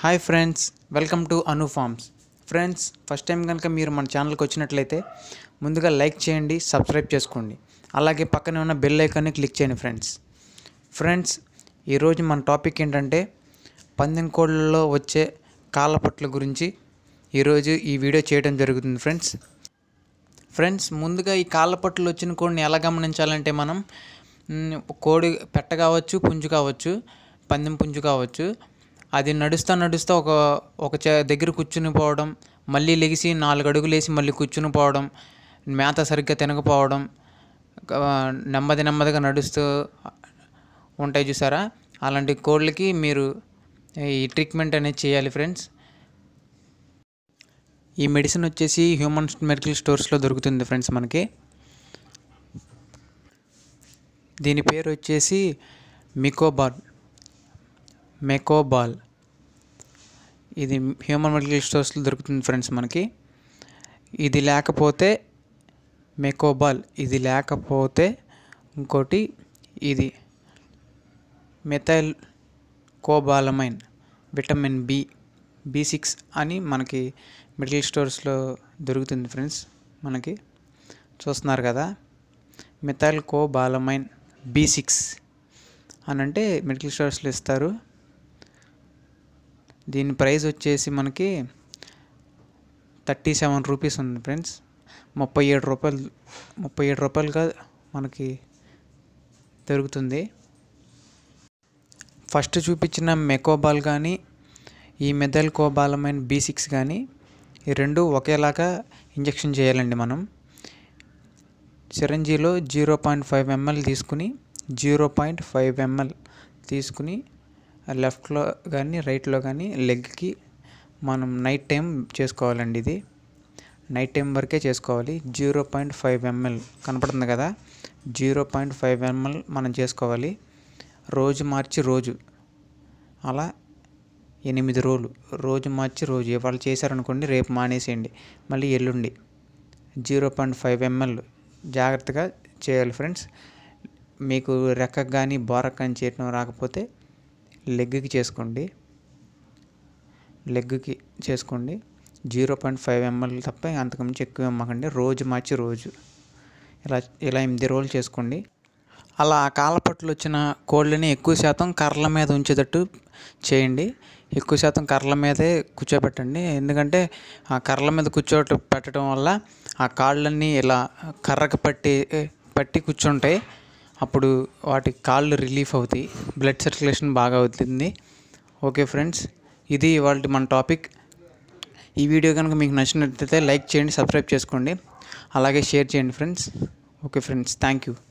Hi friends, welcome to Anu farms. Friends, first time కనుక మీరు మన ఛానల్కి వచ్చినట్లయితే ముందుగా లైక్ చేయండి, సబ్స్క్రైబ్ చేసుకోండి. అలాగే పక్కనే ఉన్న బెల్ ఐకాన్ని క్లిక్ చేయండి. ఫ్రెండ్స్ ఈరోజు మన టాపిక్ ఏంటంటే పందెం కోళ్ళలో వచ్చే కాళ్ళపట్ల గురించి ఈరోజు ఈ వీడియో చేయడం జరుగుతుంది. ఫ్రెండ్స్ ముందుగా ఈ కాళ్ళపట్లు వచ్చిన కోడిని ఎలా గమనించాలంటే మనం కోడి పెట్ట కావచ్చు, పుంజు కావచ్చు, పందెం పుంజు కావచ్చు, అది నడుస్తూ ఒక దగ్గర కూర్చుని పోవడం, మళ్ళీ లెగిసి 4 అడుగులు వేసి మళ్ళీ కూర్చుని పోవడం, మేత సరిగ్గా తినకపోవడం, నెమ్మదిగా నడుస్తూ ఉంటాయి చూసారా, అలాంటి కోళ్ళకి మీరు ఈ ట్రీట్మెంట్ అనేది చేయాలి. ఫ్రెండ్స్, ఈ మెడిసిన్ వచ్చేసి హ్యూమన్ మెడికల్ స్టోర్స్లో దొరుకుతుంది. ఫ్రెండ్స్, మనకి దీని పేరు వచ్చేసి మెకోబాల్. ఇది హ్యూమన్ మెడికల్ స్టోర్స్లో దొరుకుతుంది. ఫ్రెండ్స్, మనకి ఇది లేకపోతే మెకోబాల్, ఇది లేకపోతే ఇంకోటి ఇది మెథైల్ కోబాలమైన్ విటమిన్ B6 అని మనకి మెడికల్ స్టోర్స్లో దొరుకుతుంది. ఫ్రెండ్స్, మనకి చూస్తున్నారు కదా, మెథైల్ కోబాలమైన్ B6 అని అంటే మెడికల్ స్టోర్స్లో ఇస్తారు. దీని ప్రైస్ వచ్చేసి మనకి 37 రూపీస్ ఉంది. ఫ్రెండ్స్, 37 రూపాయలుగా మనకి దొరుకుతుంది. ఫస్ట్ చూపించిన మెకోబాల్ కానీ ఈ మెథైల్ కోబాలమైన్ B6 కానీ ఈ రెండు ఒకేలాగా ఇంజెక్షన్ చేయాలండి. మనం సిరంజీలో 0.5 ml తీసుకుని 0.5 ml తీసుకుని లెఫ్ట్లో కానీ రైట్లో కానీ లెగ్కి మనం నైట్ టైం చేసుకోవాలండి. ఇది నైట్ టైం వరకే చేసుకోవాలి. 0.5 ml కనపడుతుంది కదా, 0.5 ml మనం చేసుకోవాలి. రోజు మార్చి రోజు, అలా 8 రోజులు, రోజు మార్చి రోజు. ఇవాళ చేశారనుకోండి, రేపు మానేసేయండి, మళ్ళీ ఎల్లుండి 0.5 ml జాగ్రత్తగా చేయాలి. ఫ్రెండ్స్, మీకు రెక్కకు కానీ బోరకు కానీ చేయడం రాకపోతే లెగ్కి చేసుకోండి. 0.5 ml తప్ప అంతకుమించి ఎక్కువ ఇవ్వకండి. రోజు మార్చి రోజు ఇలా 8 రోజులు చేసుకోండి. అలా కాళ్ళపట్లు వచ్చిన కోళ్ళని ఎక్కువ శాతం కర్రల మీద ఉంచేటట్టు చేయండి. ఎక్కువ శాతం కర్రల మీదే కూర్చోబెట్టండి. ఎందుకంటే ఆ కర్రల మీద పెట్టడం వల్ల ఆ కాళ్ళన్నీ ఇలా కర్రకు పట్టి కూర్చుంటాయి. అప్పుడు వాటి కాళ్ళు రిలీఫ్ అవుతాయి, బ్లడ్ సర్క్యులేషన్ బాగా అవుతుంది. ఓకే ఫ్రెండ్స్, ఇది ఇవాళ మన టాపిక్. ఈ వీడియో కనుక మీకు నచ్చినట్లయితే లైక్ చేయండి, సబ్స్క్రైబ్ చేసుకోండి, అలాగే షేర్ చేయండి. Friends, okay friends, thank you.